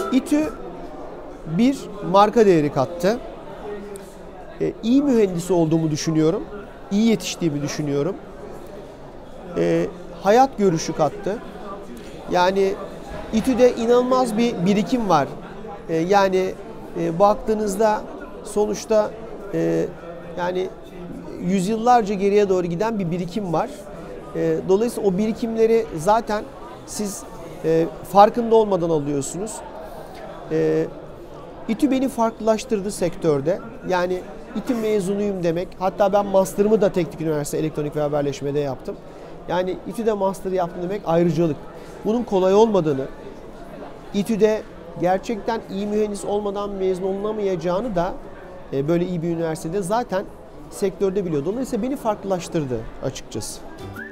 İTÜ bir marka değeri kattı. İyi mühendis olduğumu düşünüyorum. İyi yetiştiğimi düşünüyorum. Hayat görüşü kattı. Yani İTÜ'de inanılmaz bir birikim var. Baktığınızda sonuçta yani yüzyıllarca geriye doğru giden bir birikim var. Dolayısıyla o birikimleri zaten siz farkında olmadan alıyorsunuz. İTÜ beni farklılaştırdı sektörde. Yani İTÜ mezunuyum demek. Hatta ben master'ımı da Teknik Üniversite Elektronik ve Haberleşme'de yaptım. Yani İTÜ'de master yaptım demek ayrıcalık. Bunun kolay olmadığını, İTÜ'de gerçekten iyi mühendis olmadan mezun olunamayacağını da böyle iyi bir üniversitede zaten sektörde biliyor. Dolayısıyla beni farklılaştırdı açıkçası.